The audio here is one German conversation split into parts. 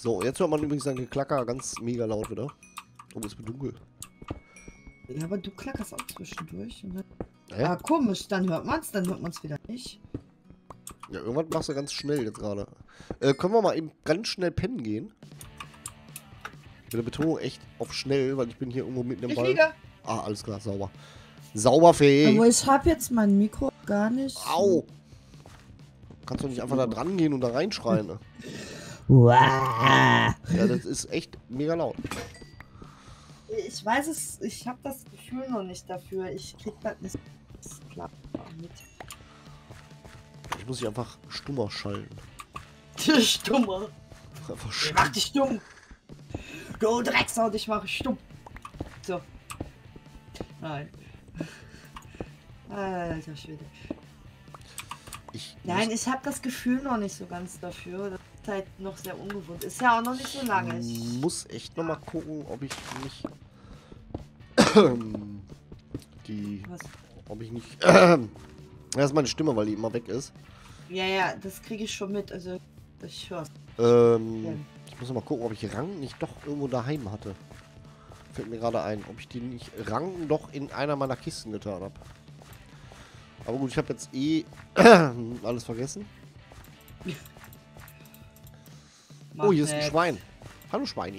So, jetzt hört man übrigens sein Geklacker ganz mega laut wieder. Oh, es wird dunkel. Ja, aber du klackerst auch zwischendurch. Und dann... Hä? Ah, komisch, dann hört man's wieder nicht. Ja, irgendwas machst du ganz schnell jetzt gerade. Können wir mal eben ganz schnell pennen gehen? Mit der Betonung echt auf schnell, weil ich bin hier irgendwo mitten im Ich Wald. liege. Ah, alles klar, sauber. Sauber, Fee. Aber ich habe jetzt mein Mikro gar nicht. Au! Kannst du nicht einfach da dran gehen und da reinschreien, ne? Wow. Ja, das ist echt mega laut. Ich weiß es, ich habe das Gefühl noch nicht dafür. Ich krieg das nicht klar mit. Ich muss dich einfach stummer schalten. Stummer. Einfach Ich mach dich stumm. Du Drecksau, ich mache stumm. So. Nein. Alter Schwede. Nein, ich habe das Gefühl noch nicht so ganz dafür. Das ist halt noch sehr ungewohnt. Ist ja auch noch nicht so lange. Ich muss echt noch mal gucken, ob ich nicht Was? ob ich nicht das ist meine Stimme, weil die immer weg ist. Ja, das kriege ich schon mit. Also ich höre. Ich muss noch mal gucken, ob ich Rang nicht doch irgendwo daheim hatte. Fällt mir gerade ein, ob ich die nicht Rang doch in einer meiner Kisten getan habe. Aber gut, ich habe jetzt alles vergessen. Oh, hier ist ein Schwein. Hallo Schweini.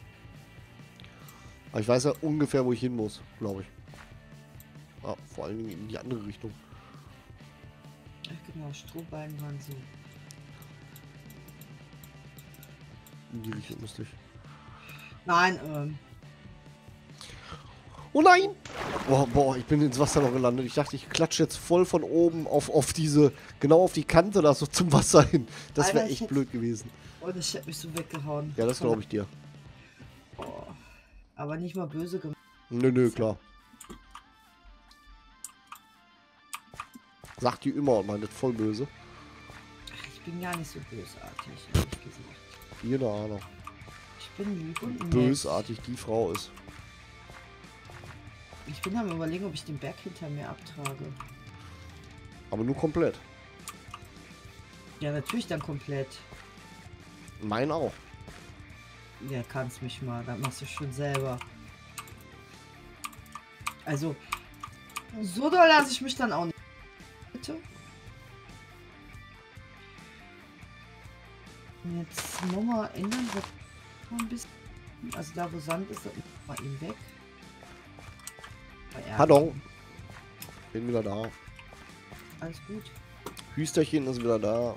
Aber ich weiß ja ungefähr, wo ich hin muss, glaube ich. Ah, vor allen Dingen in die andere Richtung. Ach genau, Strohballen waren so. In die Richtung müsste ich. Nein, Oh nein! Boah, ich bin ins Wasser noch gelandet. Ich dachte, ich klatsche jetzt voll von oben auf diese, genau auf die Kante da so zum Wasser hin. Das wäre echt blöd gewesen. Oh, das hätte mich so weggehauen. Ja, das glaube ich dir. Oh, aber nicht mal böse gemacht. Nö, klar. Sagt die immer und meint das voll böse. Ach, ich bin gar nicht so bösartig, ehrlich gesagt. Keine Ahnung. Ich bin lieb und nett. Bösartig die Frau ist. Ich bin am Überlegen, ob ich den Berg hinter mir abtrage. Aber nur komplett. Ja, natürlich dann komplett. Mein auch. Ja, kannst mich mal. Das machst du schon selber. Also, so doll lasse ich mich dann auch nicht. Bitte? Jetzt nochmal ändern wir ein bisschen. Also da, wo Sand ist, mal ihn weg. Pardon. Bin wieder da. Alles gut. Hüsterchen ist wieder da.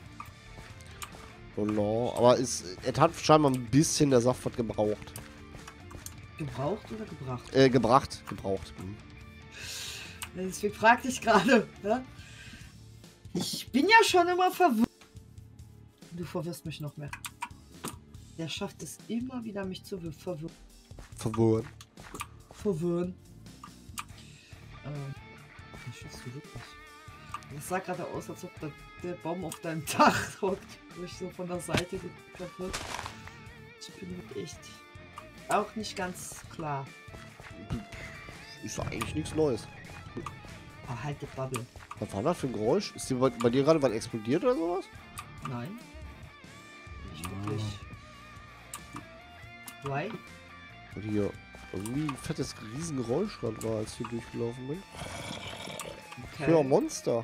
Oh no. Aber es hat scheinbar ein bisschen der Saft was gebraucht. Gebraucht oder gebracht? Gebraucht. Hm. Deswegen fragte ich gerade. Ne? Ich bin ja schon immer verwirrt. Du verwirrst mich noch mehr. Der schafft es immer wieder, mich zu verwirren. Verwirren. Das schaffst du wirklich. Das sah gerade aus, als ob der Baum auf deinem Dach hockt, wo ich so von der Seite geklappt wird. Ich bin halt echt auch nicht ganz klar. Ist doch eigentlich nichts Neues. Oh, halt die Bubble. Was war das für ein Geräusch? Ist bei dir gerade was explodiert oder sowas? Nein. Nicht wirklich. Why? Und hier irgendwie ein fettes Riesengeräusch gerade war, als ich hier durchgelaufen bin. Okay. Für ein Monster.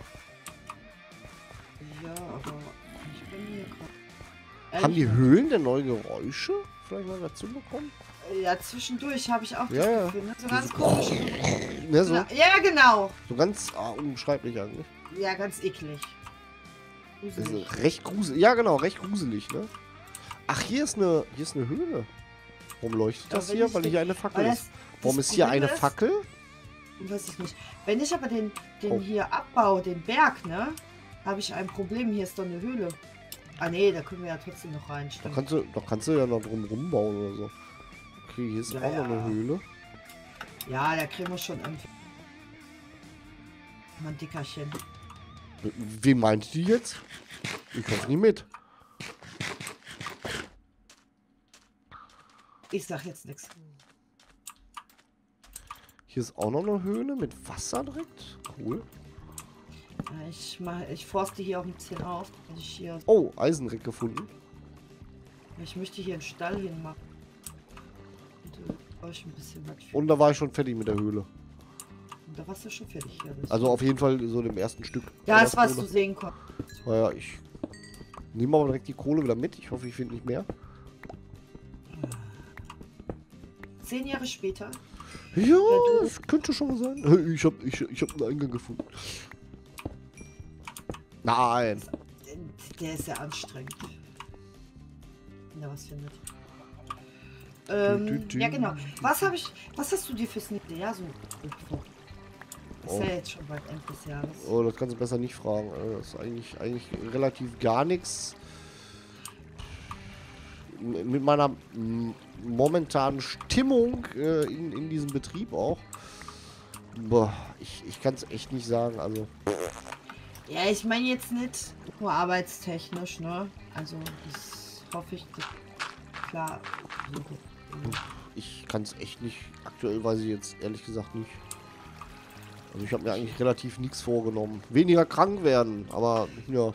Ja, aber ich bin hier gerade. Haben die Höhlen denn neue Geräusche vielleicht mal dazu bekommen? Ja, zwischendurch habe ich auch das Ja. Gefühl, ne? So ganz komisch. Ne, so, Ja, genau. so ganz unbeschreiblich eigentlich. Ja, ganz eklig. Das Gruselig. ist recht gruselig. Ja, genau, recht gruselig, ne? Ach, hier ist eine Höhle. Warum leuchtet das hier? Weil hier eine Fackel ist. Warum ist hier eine Fackel? Weiß ich nicht. Wenn ich aber den Oh. hier abbaue, den Berg, ne? Habe ich ein Problem. Hier ist doch eine Höhle. Ah, nee, da können wir ja trotzdem noch rein. Da kannst du ja noch drum rumbauen oder so. Okay, hier ist Ja, auch noch eine Höhle. Ja, da kriegen wir schon irgendwie. Mein Dickerchen. Wen meint die jetzt? Ich komme nie mit. Ich sag jetzt nichts. Hier ist auch noch eine Höhle mit Wasser direkt. Cool. Ich forste hier auch ein bisschen auf. Dass ich hier Oh, Eisenreck gefunden. Ich möchte hier einen Stall hinmachen. Und euch ein bisschen was für. Und da war ich schon fertig mit der Höhle. Und da warst du schon fertig. Ja, Also auf jeden Fall so im ersten Stück. das, was du sehen konntest. Naja, ich nehme aber direkt die Kohle wieder mit. Ich hoffe, ich finde nicht mehr. 10 Jahre später. Ja, es könnte schon sein. Ich hab einen Eingang gefunden. Nein. Der ist sehr anstrengend. Wenn er was findet. Ja genau. Was hast du dir fürs nächste Jahr so gefunden? Ist ja jetzt schon bald Ende des Jahres. Oh, das kannst du besser nicht fragen. Das ist eigentlich relativ gar nichts. Mit meiner momentanen Stimmung in diesem Betrieb auch. Boah, ich kann es echt nicht sagen. Also. Ja, ich meine jetzt nicht nur arbeitstechnisch, ne? Also das hoffe ich, klar. Ich kann es echt nicht. Aktuell weiß ich jetzt ehrlich gesagt nicht. Also ich habe mir eigentlich relativ nichts vorgenommen. Weniger krank werden, aber ja.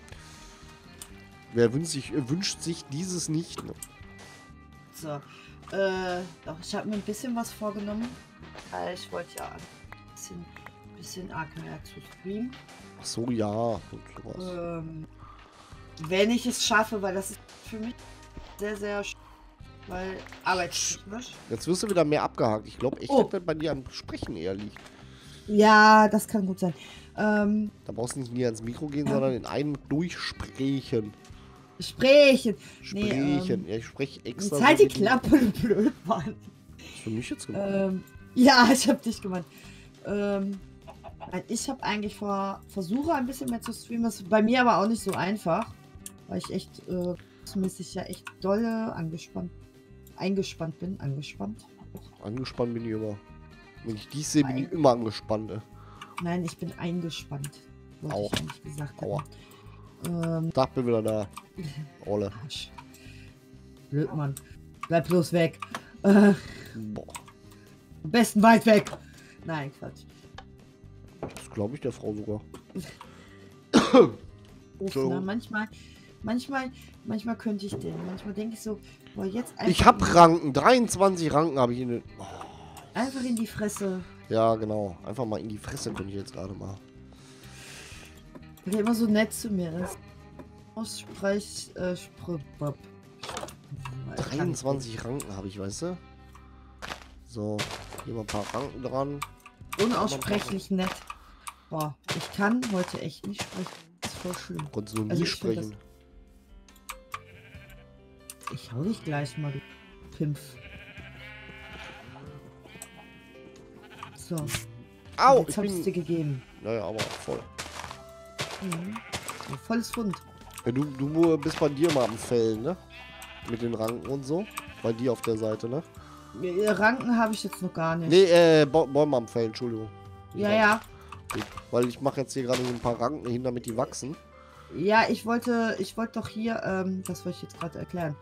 Wer wünscht sich dieses nicht? Ne? So, doch, ich habe mir ein bisschen was vorgenommen. Ich wollte ja ein bisschen AKR zu streamen. Ach so, ja. Und sowas. Wenn ich es schaffe, weil das ist für mich sehr, sehr weil arbeitstechnisch. Jetzt wirst du wieder mehr abgehakt. Ich glaube echt, dass das bei dir am Sprechen eher liegt. Ja, das kann gut sein. Da brauchst du nicht näher ans Mikro gehen, sondern in einem durchsprechen. Sprechen. Sprechen. Ja, ich spreche extra. Jetzt halt die Klappe, du blöd, Mann. Das ist für mich jetzt gemeint. Ja, ich hab dich gemeint. Ich habe eigentlich versuche ein bisschen mehr zu streamen. Das ist bei mir aber auch nicht so einfach. Weil ich echt mäßig ja echt dolle eingespannt bin. Angespannt Angespannt bin ich immer. Wenn ich dies sehe, bin ich immer angespannt. Nein, ich bin eingespannt. Wollte Auch. ich eigentlich gesagt haben. Aua. Tag, bin wieder da. Olle. Arsch. Blöd, Mann. Bleib bloß weg. Am besten weit weg. Nein, Quatsch. Das glaube ich der Frau sogar. Na, manchmal könnte ich den. Manchmal denke ich so, boah, jetzt einfach. Ich habe Ranken. 23 Ranken habe ich in den. Oh. Einfach in die Fresse. Ja, genau. Einfach mal in die Fresse könnte ich jetzt gerade mal. Weil der immer so nett zu mir ist. 23 Ranken habe ich, weißt du? So, hier mal ein paar Ranken dran. Unaussprechlich nett. Boah, ich kann heute echt nicht sprechen. Das ist voll schlimm. Konntest du nie Also sprechen. Ich hau dich gleich mal, du Pimpf. So. Au! Jetzt hab ich's dir gegeben. Naja, aber voll. Mhm. Ja, volles Pfund. Ja, du bist bei dir mal am Fällen, ne? Mit den Ranken und so. Bei dir auf der Seite, ne? Ranken habe ich jetzt noch gar nicht. Nee, Bäume am Fällen, Entschuldigung. Ja. Gut. Weil ich mache jetzt hier gerade so ein paar Ranken hin, damit die wachsen. Ja, ich wollte doch hier, das wollte ich jetzt gerade erklären.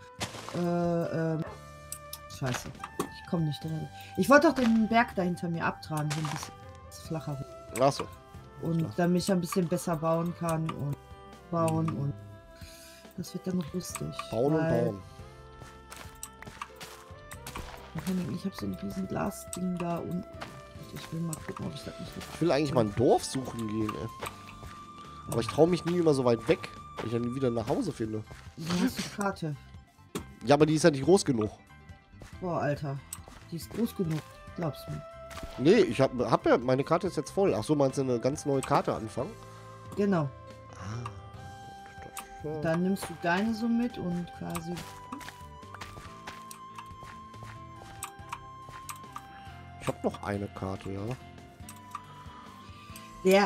Scheiße. Ich komme nicht drin. Ich wollte doch den Berg da hinter mir abtragen, so ein bisschen flacher wird. Achso. Und damit ich ein bisschen besser bauen kann und bauen und das wird dann noch lustig. Bauen und bauen. Ich habe so ein riesen Glasding da und ich will mal gucken, ob ich das nicht... Ich will eigentlich mal ein Dorf suchen gehen, ey. Aber ich traue mich nie immer so weit weg, weil ich dann wieder nach Hause finde. Du hast die Karte. Ja, aber die ist ja nicht groß genug. Boah, Alter. Die ist groß genug. Glaubst du mir? Nee, ich hab ja, meine Karte ist jetzt voll. Ach so, meinst du eine ganz neue Karte anfangen? Genau. Ah. Dann nimmst du deine so mit und quasi... Ich habe noch eine Karte, ja. Der...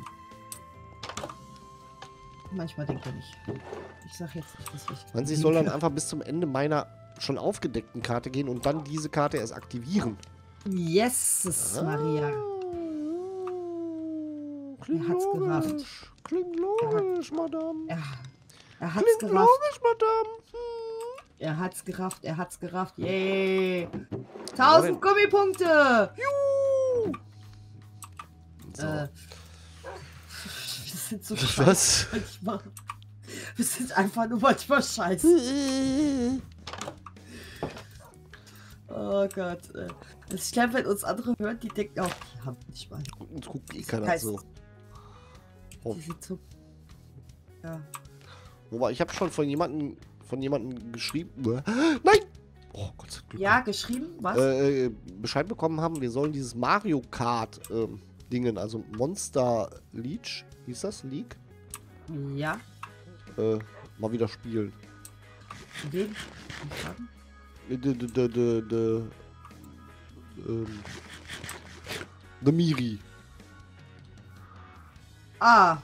Manchmal denkt er nicht. Ich sag jetzt nicht, was ich... Meinst du, ich soll dann einfach bis zum Ende meiner schon aufgedeckten Karte gehen und dann diese Karte erst aktivieren? Yes, Maria. Klingt hat's logisch. gerafft. Klingt logisch, Madame. Er hat's Klingt gerafft. logisch, Madame. Er hat's gerafft. Er hat's gerafft. Yay. 1000 Gummipunkte. Juhu. So. Das sind so Was? manchmal. Wir sind einfach nur manchmal scheiße. Oh Gott. Ich glaube, wenn uns andere hören, die denken auch, die haben nicht mal. Uns guckt eh keiner so. Oh. Die sind so. Ja. Wobei, ich habe schon von jemandem geschrieben. Nein! Oh Gott sei Dank. Ja, geschrieben? Was? Bescheid bekommen haben, wir sollen dieses Mario Kart Dingen, also Monster Leech, hieß das? League? Ja. Mal wieder spielen. Wen? The Miri. Ah.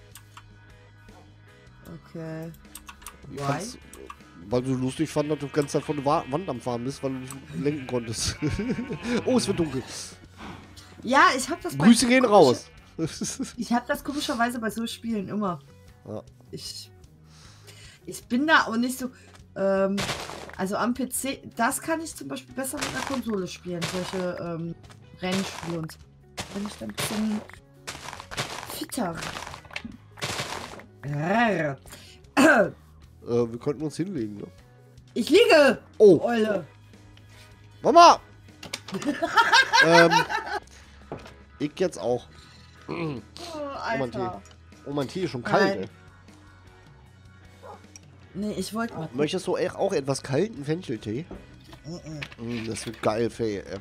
Okay. Why? Weil du lustig fand, dass du die ganze Zeit von der Wand am Fahren bist, weil du nicht lenken konntest. Oh, es wird dunkel. Ja, ich hab das Grüße gehen raus. Ich hab das komischerweise bei so Spielen immer. Ja. Ich bin da auch nicht so. Also am PC, das kann ich zum Beispiel besser mit einer Konsole spielen, solche Rennspiele und so. Wenn ich dann ein bisschen fitter. Wir könnten uns hinlegen, ne? Ich liege! Oh! Eule! Mama! Ich jetzt auch. Oh, Alter. Oh, mein Tee ist schon kalt, ey. Nee, ich wollte mal. Möchtest du auch etwas kalten Fencheltee? Das wird geil, Faye, ey.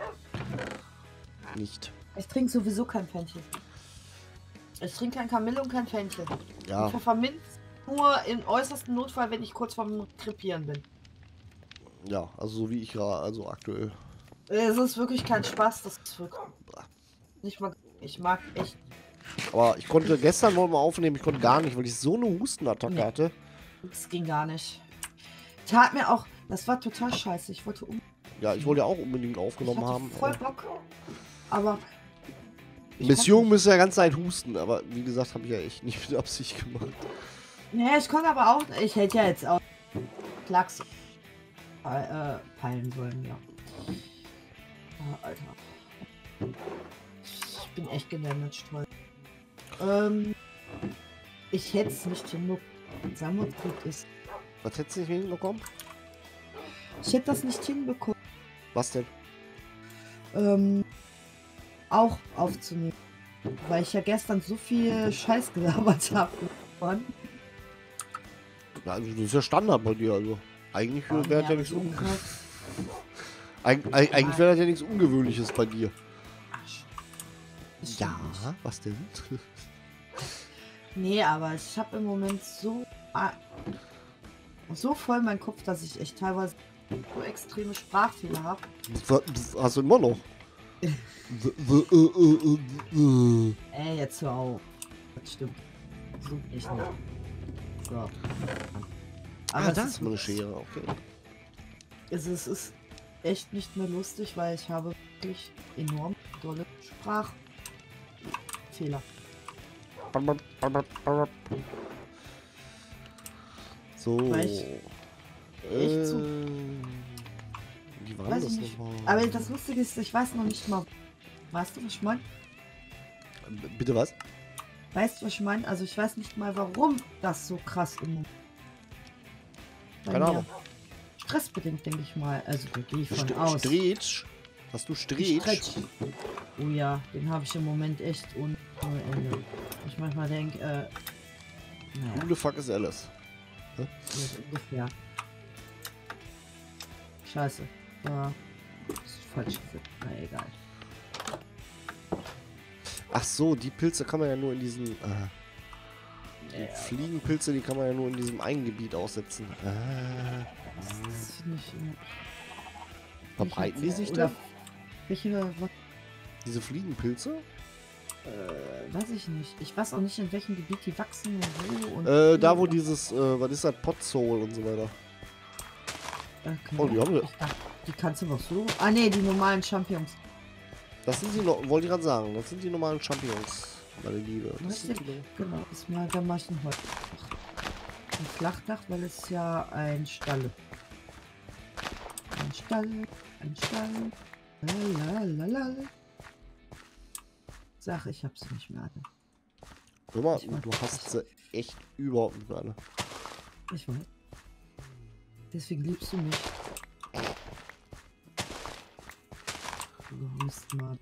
Nicht. Ich trinke sowieso kein Fenchel. Ich trinke kein Kamille und kein Fenchel. Ja. Pfefferminz nur im äußersten Notfall, wenn ich kurz vorm Krepieren bin. Ja, also so wie ich gerade, also aktuell. Es ist wirklich kein Spaß, das ist wirklich nicht mal. Ich mag echt. Aber ich konnte gestern wohl mal aufnehmen, ich konnte gar nicht, weil ich so eine Hustenattacke hatte. Das ging gar nicht. Tat mir auch, das war total scheiße. Ich wollte Ja, ich wollte ja auch unbedingt aufgenommen haben. Voll Bock. Aber. Mission müsste ja ganze Zeit husten, aber wie gesagt, habe ich ja echt nicht mit Absicht gemacht. Nee, ich konnte aber auch. Ich hätte ja jetzt auch Klacks peilen sollen, ja. Oh, Alter. Ich bin echt gedamaged heute. Ich hätte es nicht hinbekommen. Sagen wir, gut ist. Was hättest du nicht hinbekommen? Ich hätte das nicht hinbekommen. Was denn? Auch aufzunehmen. Weil ich ja gestern so viel Scheiß gelabert habe. Ja, also das ist ja Standard bei dir, also. Eigentlich wäre das ja nichts Eigentlich wäre das ja nichts Ungewöhnliches bei dir. Ja, was denn? Nee, aber ich habe im Moment so voll meinen Kopf, dass ich echt teilweise so extreme Sprachfehler habe. Das hast du immer noch. Ey, jetzt hör auf. Das stimmt. So nicht mehr. So. Aber Das ist mal eine Schere, okay. Es ist echt nicht mehr lustig, weil ich habe wirklich enorm dolle Sprachfehler. So. Echt so. Wie war Weiß das ich nicht. nochmal? Aber das Lustige ist, ich weiß noch nicht mal. Weißt du, was ich meine? Bitte was? Weißt du, was ich meine? Also ich weiß nicht mal, warum das so krass im Moment. Keine Ahnung. Stressbedingt, denke ich mal. Also da gehe ich von aus. Stretch? Hast du Stretch? Oh ja, den habe ich im Moment echt ohne Ende. Ich manchmal denke, naja. Who the fuck ist Alice? So ungefähr. Scheiße. Ja. Ist falsch gesagt. Na egal. Ach so, die Pilze kann man ja nur in diesem... die Fliegenpilze, die kann man ja nur in diesem einen Gebiet aussetzen. Das finde ich... Verbreiten die sich da? Welche... Diese Fliegenpilze? Weiß ich nicht. Ich weiß auch nicht, in welchem Gebiet die wachsen und wo. Und da wo dieses, was ist das, Potsoul und so weiter. Oh, die haben wir. Die kannst du noch so... Ah ne, die normalen Champions. Das sind die noch, wollte ich gerade sagen, das sind die normalen Champions, meine Liebe. Genau, ist mal der Maschenholz. Ein Flachdach, weil es ja ein Stall ist. Ein Stall. Lalalala. Sag, ich hab sie nicht mehr alle. Hör mal, Ich weiß. du hast sie echt überhaupt nicht alle. Ich weiß. Deswegen liebst du mich. Du bist mal.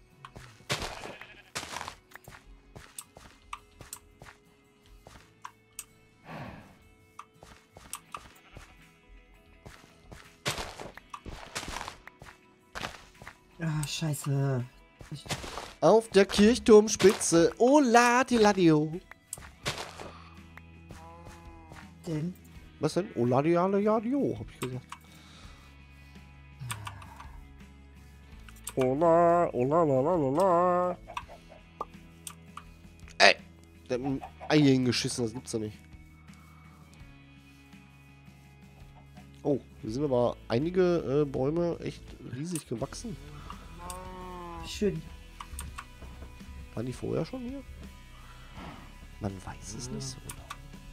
Ah, scheiße. Ich, Auf der Kirchturmspitze, oh Ladiladio. denn? Was denn? Oh Ladiladio, hab ich gesagt. Oh la, oh la la la la la. Ey, der hat ein Ei hingeschissen, das gibt's doch nicht. Oh, hier sind aber einige Bäume echt riesig gewachsen. Schön. Waren die vorher schon hier? Man weiß es nicht so genau.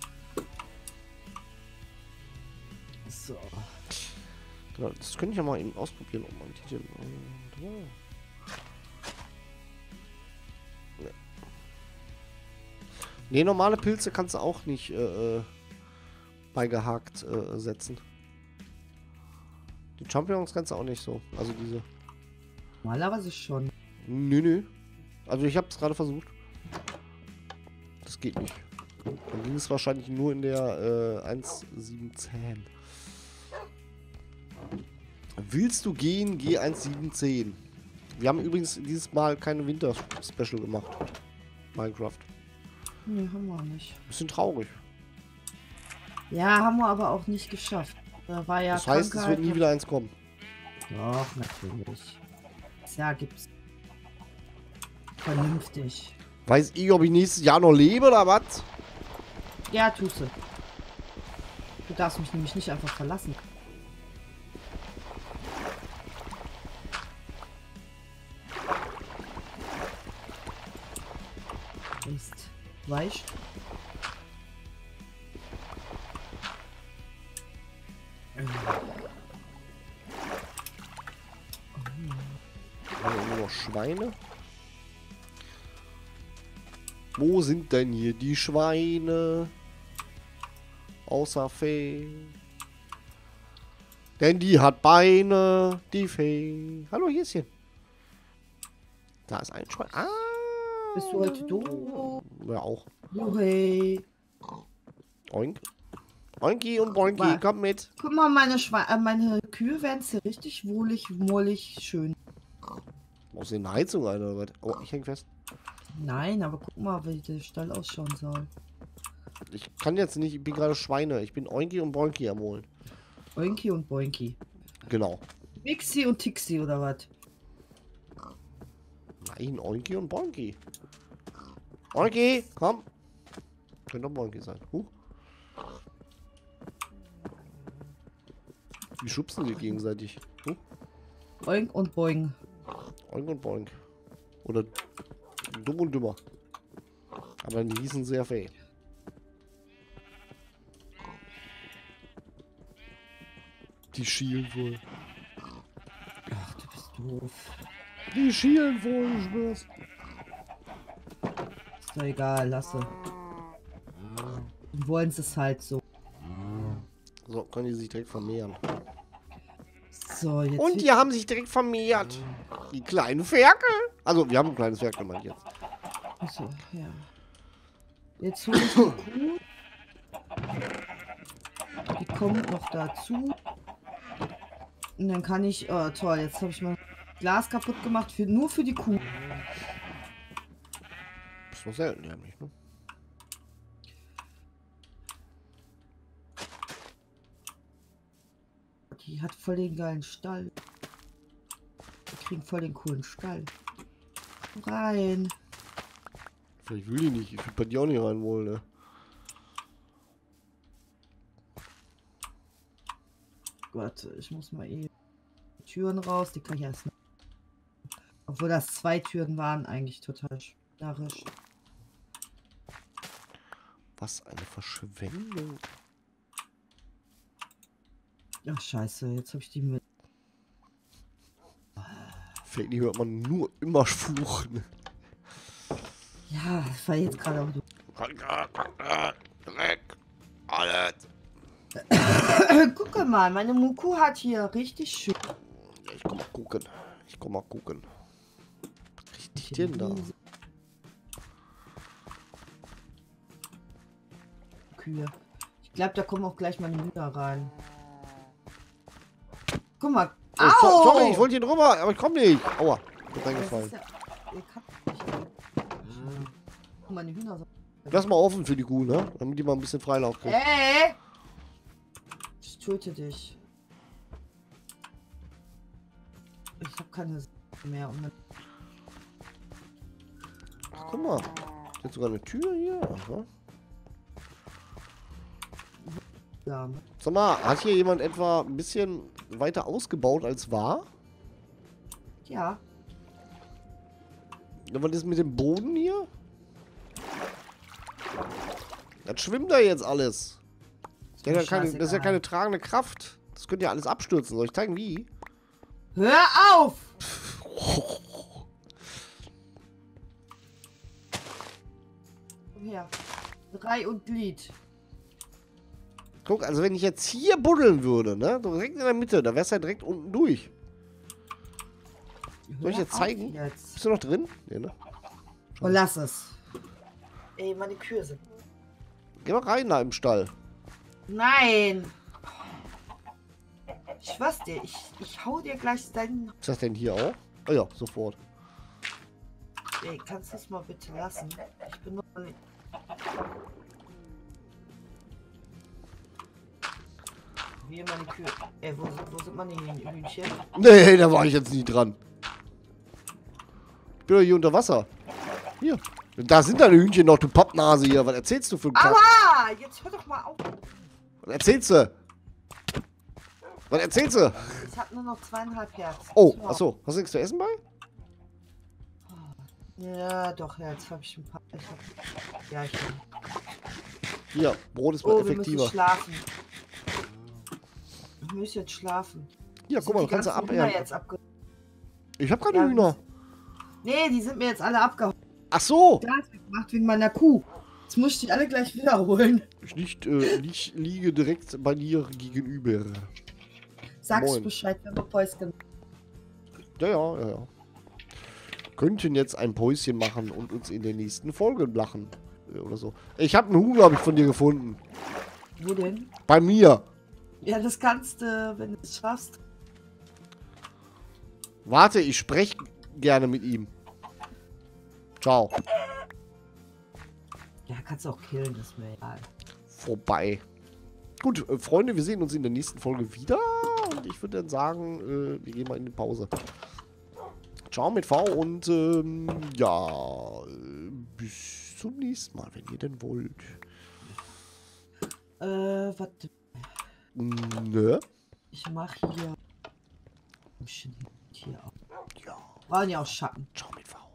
So. Genau, das könnte ich ja mal eben ausprobieren, ob man die denn... Nee, normale Pilze kannst du auch nicht beigehakt setzen. Die Champignons kannst du auch nicht so. Also diese... Normalerweise schon. Nö. Also ich habe es gerade versucht. Das geht nicht. Dann ging es wahrscheinlich nur in der 1.7.10. Willst du gehen? Geh 1.7.10. Wir haben übrigens dieses Mal keine Winter-Special gemacht. Minecraft. Nee, haben wir nicht. Bisschen traurig. Ja, haben wir aber auch nicht geschafft. Da war ja Das heißt, es wird nie wieder eins kommen. Doch, natürlich. Ja, gibt's. Vernünftig. Weiß ich, ob ich nächstes Jahr noch lebe oder was? Ja, tust du. Du darfst mich nämlich nicht einfach verlassen. Ist weich. Nur noch Schweine. Wo sind denn hier die Schweine? Außer Fee. Denn die hat Beine, die Fee. Hallo, Häschen. Da ist ein Schwein. Ah. Bist du heute doof? Ja, auch. Oh, hey. Oink. Oinki und Boinki, Wa- komm mit. Guck mal, meine Kühe werden hier richtig wohlig, mollig, schön. Brauchst du eine Heizung ein oder was? Oh, ich häng fest. Nein, aber guck mal, wie der Stall ausschauen soll. Ich kann jetzt nicht, ich bin gerade Schweine. Ich bin Oinki und Boinki am Holen. Oinki und Boinki. Genau. Mixi und Tixi oder was? Nein, Oinki und Boinki. Oinki, komm. Könnte doch Boinki sein. Die schubsen sich gegenseitig. Oink und Boing. Oink und Boink. Oder dumm und dümmer. Aber die hießen sehr fähig. Die schielen wohl. Ach, du bist doof. Die schielen wohl, ich schwör's. Ist doch egal, lasse. Die wollen es halt so. So, können die sich direkt vermehren. So, jetzt. Und die haben sich direkt vermehrt. Die kleinen Ferkel. Also, wir haben ein kleines Ferkel, meine ich jetzt. Achso, ja. Jetzt hole ich die Kuh. Die kommt noch dazu. Und dann kann ich. Oh, toll, jetzt habe ich mal Glas kaputt gemacht. Nur für die Kuh. Das ist doch selten, nämlich, ne? Die hat voll den geilen Stall. Wir kriegen voll den coolen Stall. Rein. Vielleicht will die nicht. Ich will bei dir auch nicht rein wollen, ne? Warte, ich muss mal eben Türen raus. Die kann ich erst. Obwohl das 2 Türen waren, eigentlich total narrisch. Was eine Verschwendung. Ach scheiße, jetzt habe ich die mit. Vielleicht hört man nur immer fluchen. Ja, das war jetzt gerade auch. Dreck. Alles. Guck mal, meine Muku hat hier richtig schön. Ja, ich komm mal gucken. Richtig denn da? Kühe. Ich glaube, da kommen auch gleich meine Hühner rein. Guck mal. Oh, sorry, ich wollte hier drüber, aber ich komme nicht. Aua, ich bin Das reingefallen. ist ja, ihr habt nicht. Guck, meine Hühner sind. Lass mal offen für die Kuh, ne? Damit die mal ein bisschen Freilauf kriegt. Ey! Ich töte dich. Ich habe keine mehr. Ach, guck mal. Jetzt sogar eine Tür hier. Aha. Ja. Sag mal, hat hier jemand etwa ein bisschen weiter ausgebaut als war? Ja. Ja, was ist mit dem Boden hier? Das schwimmt da jetzt alles. Das ist ja keine tragende Kraft. Das könnte ja alles abstürzen. Soll ich zeigen, wie? Hör auf! Komm her. Drei und Glied. Guck, also wenn ich jetzt hier buddeln würde, ne? Direkt in der Mitte, da wär's ja direkt unten durch. Soll ich jetzt zeigen? Jetzt. Bist du noch drin? Nee, ne? Oh, lass es. Ey, meine Kühe sind. Geh mal rein da im Stall. Nein! Ich schwör's dir, ich hau dir gleich deinen. Ist das denn hier auch? Oh ja, sofort. Ey, kannst du das mal bitte lassen? Ich bin noch nicht. Wie meine Kühe. Ey, wo sind meine Hühnchen? Nee, da war ich jetzt nicht dran. Ich bin doch hier unter Wasser. Hier. Da sind deine Hühnchen noch, du Pappnase hier. Was erzählst du für einen Kack? Aua! Jetzt hör doch mal auf. Was erzählst du? Was erzählst du? Ich hab nur noch 2,5 Herz. Oh, achso. Hast du nichts zu essen bei? Ja, doch, ja, jetzt habe ich ein paar. Ja, ich hab. Hier, Brot ist mal Oh, effektiver. wir müssen schlafen. Ich muss jetzt schlafen. Hier, guck mal, du kannst ja abernten. Ich hab keine Ja, Hühner. Nee, die sind mir jetzt alle abgehauen. Ach so. Gas gemacht wegen meiner Kuh. Jetzt muss ich die alle gleich wiederholen. Ich liege direkt bei dir gegenüber. Sagst Moin. Bescheid, wenn wir Päuschen. Ja. Könnten jetzt ein Päuschen machen und uns in der nächsten Folge lachen. Oder so. Ich habe einen Huhn, habe ich von dir gefunden. Wo denn? Bei mir. Ja, das kannst du, wenn du es schaffst. Warte, ich spreche gerne mit ihm. Ciao. Ja, kannst du auch killen, das ist mir egal. Vorbei. Gut, Freunde, wir sehen uns in der nächsten Folge wieder. Und ich würde dann sagen, wir gehen mal in die Pause. Ciao mit V und ja, bis zum nächsten Mal, wenn ihr denn wollt. Warte. Ne? Ich mach hier. Hier auch. Ja. Brauchen ja auch Schatten. Ciao mit V.